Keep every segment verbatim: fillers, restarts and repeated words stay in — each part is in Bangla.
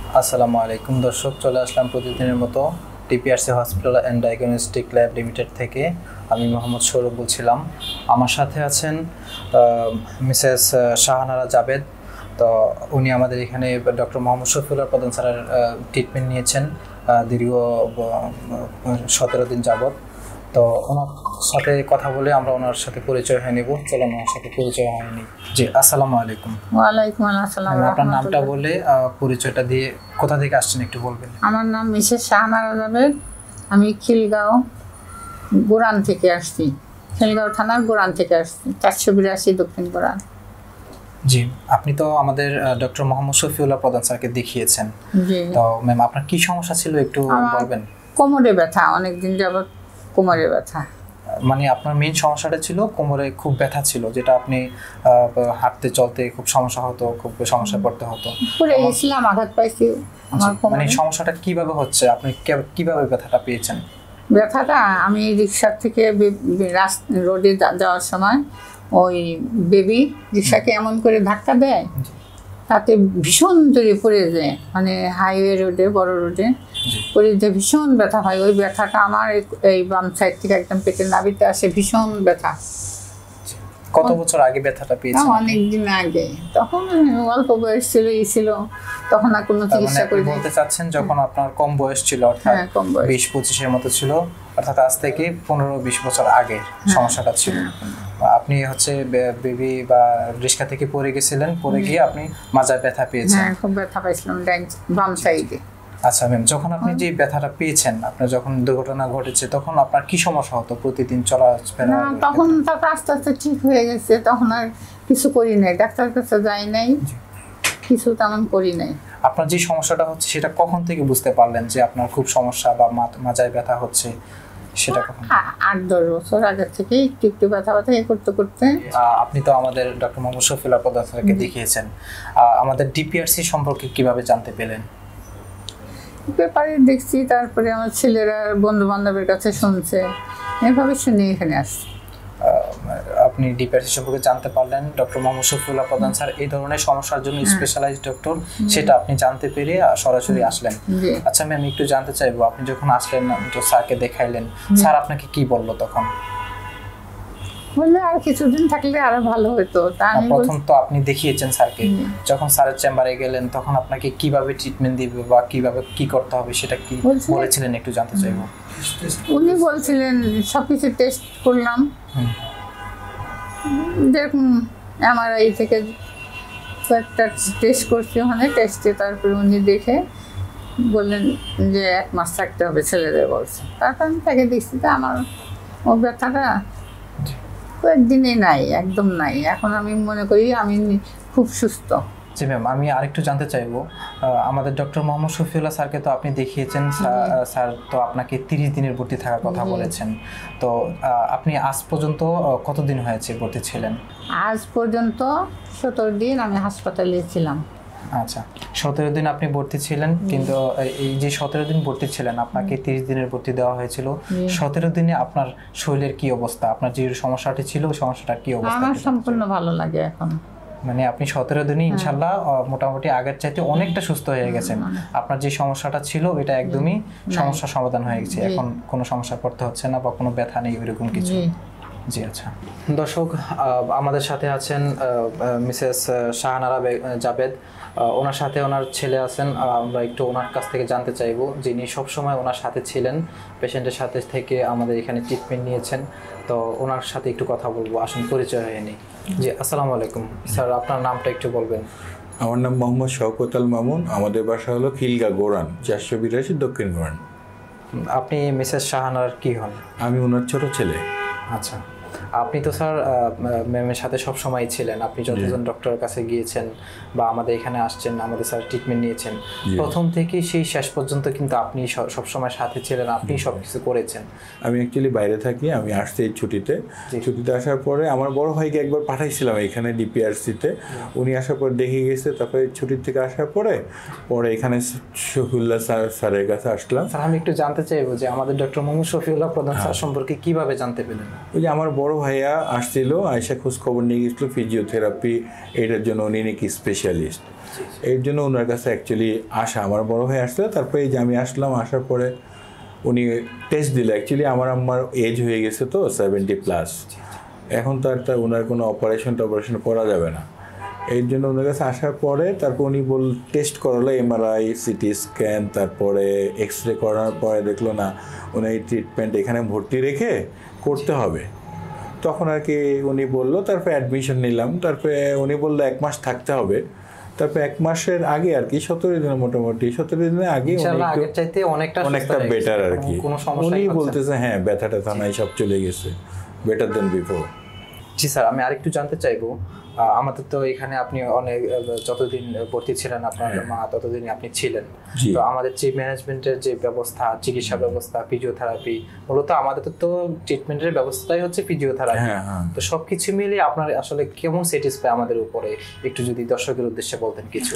আসসালামু আলাইকুম দর্শক, চলে আসলাম প্রতিদিনের মতো DPRC hospital and diagnostic lab limited থেকে। আমি মোহাম্মদ সৌরভ বলছিলাম। আমার সাথে আছেন মিসেস শাহানারা জাবেদ। তো উনি আমাদের এখানে ডক্টর মোহাম্মদ শফিউল্লাহ প্রধান স্যারের ট্রিটমেন্ট নিয়েছেন দীর্ঘ সতেরো দিন যাবৎ। তো ওনার সাথে কথা বলে আমরা ওনার সাথে পরিচয় হয়ে নেব। চলো ওনার সাথে পরিচয় হয়নি। জি, আসসালামু আলাইকুম। ওয়ালাইকুম আসসালাম। আপনার নামটা বলে পরিচয়টা দিয়ে কোথা থেকে আসছেন একটু বলবেন? আমার নাম মিসেস শাহানারা জাবেদ। আমি খিলগাঁও গোরান থেকে আসছি। খিলগাঁও থানার গোরান থেকে আসছি, চারশো বিরাশি দক্ষিণ গোরান। জি, আপনি তো আমাদের ডক্টর মোহাম্মদ শফিউল্লাহ প্রধান স্যারকে দেখিয়েছেন। তো ম্যাম, আপনার কি সমস্যা ছিল একটু বলবেন? কোমরে ব্যথা, অনেকদিন যাবত কোমরে ব্যথা। মানে আপনার মেইন সমস্যাটা ছিল কোমরে খুব ব্যথা ছিল, যেটা আপনি হাঁটতে চলতে খুব সমস্যা হতো, খুব সমস্যায় পড়তে হতো। পুরো ইসলাম আঘাত পাইছি আমার কোমরে। মানে সমস্যাটা কিভাবে হচ্ছে, আপনি কিভাবে ব্যথাটা পেয়েছেন? ব্যথাটা আমি রিক্সার থেকে রোডে যাওয়ার সময় ওই বেবি রিক্সাকে এমন করে ধাক্কা দেয়, তাতে ভীষণ জোরে পড়ে যায়, মানে হাইওয়ে রোডে বড় রোডে পড়ে যে ভীষণ ব্যথা হয়। ওই ব্যথাটা আমার এই বাম সাইড থেকে একদম পেটের নাভিতে আসে, ভীষণ ব্যথা। কত বছর আগে ব্যথাটা পেয়েছেন? অনেকদিন আগে, তখন অল্প বয়স ছিল ই ছিল, তখন আর কোনো চিকিৎসা করে। বলতে চাচ্ছেন যখন আপনার কম বয়স ছিল, অর্থাৎ বিশ পঁচিশের মতো ছিল, অর্থাৎ আজ থেকে পনেরো বিশ বছর আগে সমস্যাটা ছিল। আপনি হচ্ছে বেবি বা রিক্সা থেকে পড়ে গেছিলেন, পড়ে গিয়ে আপনি মাজায় ব্যথা পেয়েছেন। হ্যাঁ, খুব ব্যথা পাইছিলাম বাম সাইডে। আচ্ছা ম্যাম, যখন আপনি যে ব্যথাটা পেয়েছেন, আপনার যখন দুর্ঘটনা ঘটেছে, তখন আপনার কি সমস্যা হতো প্রতিদিন চলাফেরা? তখন তারপর আস্তে আস্তে ঠিক হয়ে গেছে, তখন আর কিছু করি নাই, ডাক্তার কাছে যাই নাই, কিছু তেমন করি নাই। আপনার যে সমস্যাটা হচ্ছে সেটা কখন থেকে বুঝতে পারলেন যে আপনার খুব সমস্যা বা মাজায় ব্যথা হচ্ছে? সেটা কখন? আট দশ বছর আগে থেকে একটু একটু ব্যথা ব্যথা এ করতে করতে। আপনি তো আমাদের ডক্টর মোহাম্মদ শফিউল্লাহ প্রধান স্যারকে দেখিয়েছেন, আমাদের ডিপিআরসি সম্পর্কে কিভাবে জানতে পেলেন? পেপারে দেখছি, তারপরে আমার ছেলেরা বন্ধু বান্ধবের কাছে শুনছে, এভাবে শুনে এখানে আসছি। আপনি ডিপিআরসি সম্পর্কে জানতে পারলেন, ডক্টর মোহাম্মদ শফিউল্লাহ প্রধান স্যার এই ধরনের সমস্যার জন্য স্পেশালাইজড ডক্টর, সেটা আপনি জানতে পেরে সরাসরি আসলেন। আচ্ছা ম্যাম, একটু জানতে চাইবো, আপনি যখন আসলেন তো স্যারকে দেখাইলেন, স্যার আপনাকে কি বললো তখন? বললে আর কিছুদিন থাকলে আরো ভালো হতো। প্রথম তো আপনি দেখিয়েছেন স্যারকে, যখন স্যারের চেম্বারে গেলেন তখন আপনাকে কিভাবে ট্রিটমেন্ট দিবে বা কিভাবে কি করতে হবে সেটা কি বলেছিলেন একটু জানতে চাইবো? উনি বলছিলেন সবকিছু টেস্ট করলাম, দেখুন এমআরআই থেকে একটা টেস্ট করছি, ওখানে টেস্টে তারপরে উনি দেখে বললেন যে এক মাস থাকতে হবে ছেলেদের বলছে। তারপর আমি তাকে দেখছি যে আমার ও ব্যথাটা কয়েকদিনই নাই, একদম নাই। এখন আমি মনে করি আমি খুব সুস্থ। জি ম্যাম, আমি আরেকটু জানতে চাইবো, আমাদের ডক্টর মোহাম্মদ শফিউল্লাহ স্যারকে তো আপনি দেখিয়েছেন, স্যার তো আপনাকে তিরিশ দিনের ভর্তি থাকার কথা বলেছেন। তো আপনি আজ পর্যন্ত কতদিন হয়েছে ভর্তি ছিলেন? আজ পর্যন্ত সতেরো দিন আমি হাসপাতালে ছিলাম। আচ্ছা, সতেরো দিন আপনি ভর্তি ছিলেন, কিন্তু এই যে সতেরো দিন ভর্তি ছিলেন, আপনাকে তিরিশ দিনের ভর্তি দেওয়া হয়েছিল। সতেরো দিনে আপনার শরীরের কি অবস্থা, আপনার যে সমস্যাটি ছিল ওই সমস্যাটার কি অবস্থা? আমার সম্পূর্ণ ভালো লাগে এখন। মানে আপনি সতেরো দিনে ইনশাল্লাহ মোটামুটি আগের চাইতে অনেকটা সুস্থ হয়ে গেছেন। আপনার যে সমস্যাটা ছিল এটা একদমই সমস্যার সমাধান হয়ে গেছে, এখন কোনো সমস্যা পড়তে হচ্ছে না বা কোনো ব্যথা নেই ওইরকম কিছু। জি আচ্ছা দর্শক, আমাদের সাথে আছেন মিসেস শাহানারা জাবেদ, ওনার সাথে ওনার ছেলে আছেন। আমরা একটু ওনার কাছ থেকে জানতে চাইবো, যিনি সবসময় ওনার সাথে ছিলেন, পেশেন্টের সাথে থেকে আমাদের এখানে ট্রিটমেন্ট নিয়েছেন। তো ওনার সাথে একটু কথা বলবো, আসুন পরিচয় হয়নি। জি, আসসালামু আলাইকুম স্যার, আপনার নামটা একটু বলবেন? আমার নাম মোহাম্মদ শওকত আল মামুন, আমাদের বাসা হলো খিলগাঁও গোরান, চারশো বিরাশি দক্ষিণ গোরান। আপনি মিসেস শাহানার কি হন? আমি ওনার ছোট ছেলে। আচ্ছা, আপনি তো স্যার ম্যামের সাথে সব সময় ছিলেন, আপনি যতজন ডক্টরের কাছে গিয়েছেন বা আমাদের এখানে আসছেন, আমাদের স্যার ট্রিটমেন্ট নিয়েছেন, প্রথম থেকে সেই শেষ পর্যন্ত কিন্তু আপনি সব সময় সাথে ছিলেন, আপনি সব কিছু করেছেন। আমি অ্যাকচুয়ালি বাইরে থাকি, আমি আসছি এই ছুটিতে। ছুটিতে আসার পরে আমার বড় ভাইকে একবার পাঠাইছিলাম এখানে ডিপিআরসিতে, উনি আসার পর দেখে গেছে। তারপরে ছুটির থেকে আসার পরে পরে এখানে শফিউল্লাহ স্যার স্যারের কাছে আসলাম। স্যার, আমি একটু জানতে চাইবো যে আমাদের ডক্টর মোহাম্মদ শফিউল্লাহ প্রধান স্যার সম্পর্কে কিভাবে জানতে পেলেন? ওই যে আমার বড় বড় ভাইয়া আসছিল, আয়সা খোঁজ খবর নিয়ে গেছিলো ফিজিওথেরাপি এটার জন্য, উনি নাকি স্পেশালিস্ট, এর জন্য ওনার কাছে অ্যাকচুয়ালি আসা। আমার বড় ভাই আসলো, তারপরে এই যে আমি আসলাম, আসার পরে উনি টেস্ট দিল। অ্যাকচুয়ালি আমার আম্মার এজ হয়ে গেছে তো সেভেন্টি প্লাস, এখন তো আর ওনার কোনো অপারেশন টপারেশন করা যাবে না। এর জন্য ওনার কাছে আসার পরে তারপর উনি বল টেস্ট করালো, এমআরআই, সিটি স্ক্যান, তারপরে এক্স রে করার পরে দেখলো না উনি এই ট্রিটমেন্ট এখানে ভর্তি রেখে করতে হবে। তখন আর কি উনি বললো, তারপরে অ্যাডমিশন নিলাম। তারপরে উনি বললো এক মাস থাকতে হবে। তারপর এক মাসের আগে আর কি সতেরো দিনের মোটামুটি সতেরো দিনের আগে অনেকটা বেটার আর কি। উনি বলতেছে হ্যাঁ ব্যথা ট্যাথা নাই, সব চলে গেছে, বেটার দেন বিফোর। জি স্যার, আমি আরেকটু জানতে চাইবো, আমাদের তো এখানে আপনি অনেক যতদিন ভর্তি ছিলেন আপনার মা ততদিন আপনি ছিলেন, তো আমাদের যে ম্যানেজমেন্টের যে ব্যবস্থা, চিকিৎসা ব্যবস্থা, ফিজিওথেরাপি, মূলত আমাদের তো ট্রিটমেন্টের ব্যবস্থাই হচ্ছে ফিজিওথেরাপি। তো সবকিছু মিলে আপনার আসলে কেমন স্যাটিসফাই আমাদের উপরে, একটু যদি দর্শকের উদ্দেশ্যে বলতেন কিছু।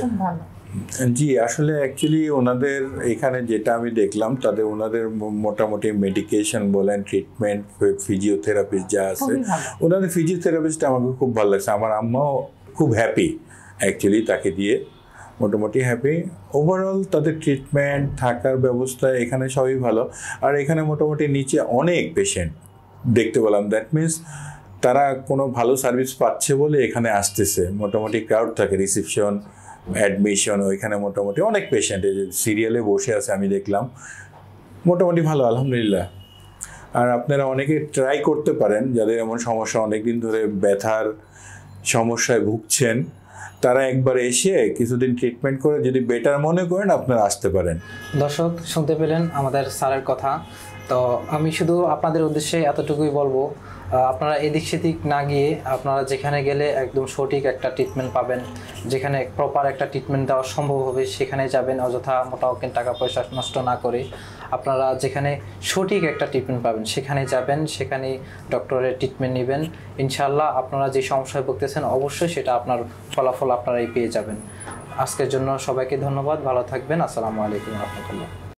জি, আসলে অ্যাকচুয়ালি ওনাদের এখানে যেটা আমি দেখলাম, তাদের ওনাদের মোটামুটি মেডিকেশন বলেন, ট্রিটমেন্ট, ফিজিওথেরাপিস্ট যা আছে, ওনাদের ফিজিওথেরাপিস্ট আমাকে খুব ভালো লাগছে। আমার আম্মাও খুব হ্যাপি অ্যাকচুয়ালি তাকে দিয়ে, মোটামুটি হ্যাপি। ওভারঅল তাদের ট্রিটমেন্ট, থাকার ব্যবস্থা এখানে সবই ভালো। আর এখানে মোটামুটি নিচে অনেক পেশেন্ট দেখতে পেলাম, দ্যাট মিনস তারা কোনো ভালো সার্ভিস পাচ্ছে বলে এখানে আসতেছে। মোটামুটি ক্রাউড থাকে, রিসিপশন, অ্যাডমিশন, ওইখানে মোটামুটি অনেক পেশেন্ট সিরিয়ালে বসে আছে আমি দেখলাম, মোটামুটি ভালো আলহামদুলিল্লাহ। আর আপনারা অনেকে ট্রাই করতে পারেন যাদের এমন সমস্যা, অনেকদিন ধরে ব্যথার সমস্যায় ভুগছেন, তারা একবার এসে কিছুদিন ট্রিটমেন্ট করে যদি বেটার মনে করেন আপনারা আসতে পারেন। দর্শক শুনতে পেলেন আমাদের স্যারের কথা। তো আমি শুধু আপনাদের উদ্দেশ্যে এতটুকুই বলবো, আপনারা এদিক সেদিক না গিয়ে আপনারা যেখানে গেলে একদম সঠিক একটা ট্রিটমেন্ট পাবেন, যেখানে প্রপার একটা ট্রিটমেন্ট দেওয়া সম্ভব হবে সেখানে যাবেন, অযথা মোটা অঙ্কের টাকা পয়সা নষ্ট না করে। আপনারা যেখানে সঠিক একটা ট্রিটমেন্ট পাবেন সেখানে যাবেন, সেখানে ডক্টরের ট্রিটমেন্ট নেবেন। ইনশাআল্লাহ আপনারা যে সমস্যায় ভুগতেছেন অবশ্যই সেটা আপনার ফলাফল আপনারাই পেয়ে যাবেন। আজকের জন্য সবাইকে ধন্যবাদ, ভালো থাকবেন। আসসালামু আলাইকুম রহমতুল্লাহ।